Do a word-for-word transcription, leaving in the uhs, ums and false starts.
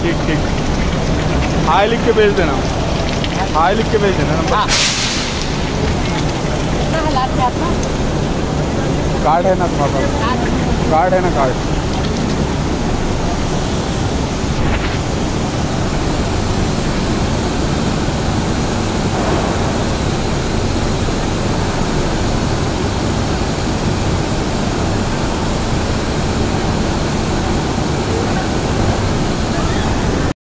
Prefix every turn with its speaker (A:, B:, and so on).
A: ठीक ठीक। हाय लिख के भेज देना, हाय लिख के भेज देना नंबर। कार्ड है ना तुम्हारे पास? कार्ड है ना कार्ड?